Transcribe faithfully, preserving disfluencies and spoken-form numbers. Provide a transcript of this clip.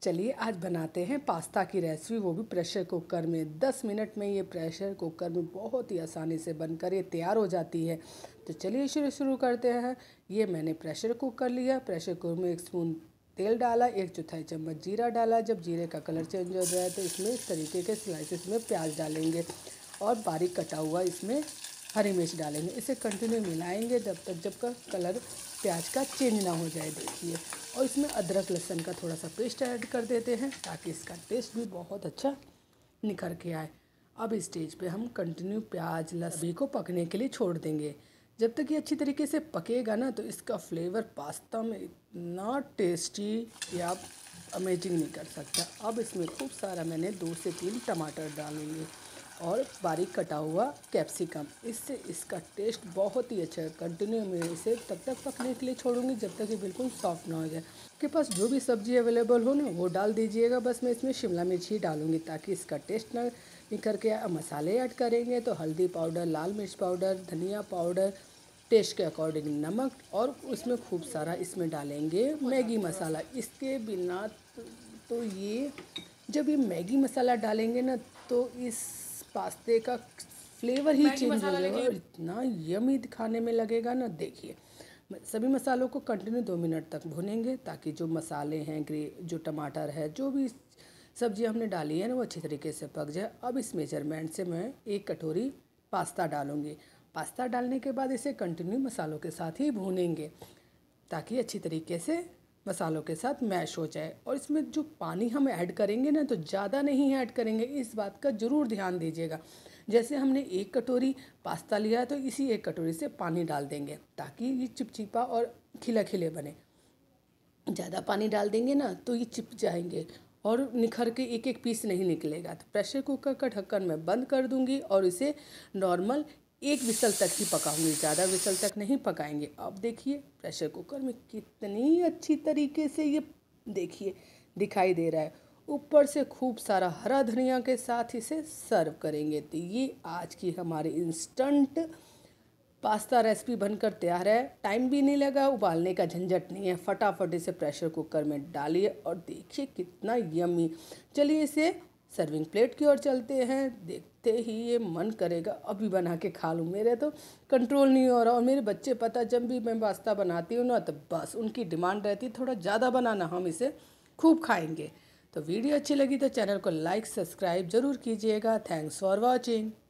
चलिए आज बनाते हैं पास्ता की रेसिपी, वो भी प्रेशर कुकर में। दस मिनट में ये प्रेशर कुकर में बहुत ही आसानी से बनकर ये तैयार हो जाती है। तो चलिए शुरू शुरू करते हैं। ये मैंने प्रेशर कुकर लिया। प्रेशर कुकर में एक स्पून तेल डाला, एक चौथाई चम्मच जीरा डाला। जब जीरे का कलर चेंज हो जाए तो इसमें इस तरीके के स्लाइसेस में प्याज डालेंगे और बारीक कटा हुआ इसमें हरी मिर्च डालेंगे। इसे कंटिन्यू मिलाएंगे जब तक जब का कलर प्याज का चेंज ना हो जाए। देखिए, और इसमें अदरक लहसुन का थोड़ा सा पेस्ट ऐड कर देते हैं ताकि इसका टेस्ट भी बहुत अच्छा निखर के आए। अब इस स्टेज पे हम कंटिन्यू प्याज लहसुन को पकने के लिए छोड़ देंगे। जब तक ये अच्छी तरीके से पकेगा ना तो इसका फ्लेवर पास्ता में इतना टेस्टी कि आप अमेजिंग नहीं कर सकता। अब इसमें खूब सारा मैंने दो से तीन टमाटर डालेंगे और बारीक कटा हुआ कैप्सिकम। इससे इसका टेस्ट बहुत ही अच्छा है। कंटिन्यू मैं इसे तब तक पकने के लिए छोड़ूंगी जब तक ये बिल्कुल सॉफ्ट ना हो जाए। आपके पास जो भी सब्ज़ी अवेलेबल हो ना वो डाल दीजिएगा। बस मैं इसमें शिमला मिर्च ही डालूंगी ताकि इसका टेस्ट ना निखर के आए। मसाले ऐड करेंगे तो हल्दी पाउडर, लाल मिर्च पाउडर, धनिया पाउडर, टेस्ट के अकॉर्डिंग नमक, और उसमें खूब सारा इसमें डालेंगे मैगी मसाला। इसके बिना तो ये जब ये मैगी मसाला डालेंगे ना तो इस पास्ते का फ्लेवर ही चेंज हो जाएगा और इतना यमी खाने में लगेगा ना। देखिए, सभी मसालों को कंटिन्यू दो मिनट तक भुनेंगे ताकि जो मसाले हैं, ग्रे जो टमाटर है, जो भी सब्जी हमने डाली है ना वो अच्छी तरीके से पक जाए। अब इस मेजरमेंट से मैं एक कटोरी पास्ता डालूँगी। पास्ता डालने के बाद इसे कंटिन्यू मसालों के साथ ही भूनेंगे ताकि अच्छी तरीके से मसालों के साथ मैश हो जाए। और इसमें जो पानी हम ऐड करेंगे ना तो ज़्यादा नहीं ऐड करेंगे, इस बात का ज़रूर ध्यान दीजिएगा। जैसे हमने एक कटोरी पास्ता लिया है तो इसी एक कटोरी से पानी डाल देंगे ताकि ये चिपचिपा और खिला खिले बने। ज़्यादा पानी डाल देंगे ना तो ये चिप जाएंगे और निखर के एक एक पीस नहीं निकलेगा। तो प्रेशर कुकर का ढक्कन मैं बंद कर दूंगी और इसे नॉर्मल एक विसल तक ही पकाऊंगी, ज़्यादा विसल तक नहीं पकाएंगे। अब देखिए प्रेशर कुकर में कितनी अच्छी तरीके से ये देखिए दिखाई दे रहा है। ऊपर से खूब सारा हरा धनिया के साथ इसे सर्व करेंगे। तो ये आज की हमारी इंस्टेंट पास्ता रेसिपी बनकर तैयार है। टाइम भी नहीं लगा, उबालने का झंझट नहीं है। फटाफट इसे प्रेशर कुकर में डालिए और देखिए कितना यम्मी। चलिए इसे सर्विंग प्लेट की ओर चलते हैं। देखते ही ये मन करेगा अभी बना के खा लूँ। मेरे तो कंट्रोल नहीं हो रहा। और मेरे बच्चे पता जब भी मैं पास्ता बनाती हूँ ना तो बस उनकी डिमांड रहती है थोड़ा ज़्यादा बनाना, हम इसे खूब खाएंगे। तो वीडियो अच्छी लगी तो चैनल को लाइक सब्सक्राइब ज़रूर कीजिएगा। Thanks for watching.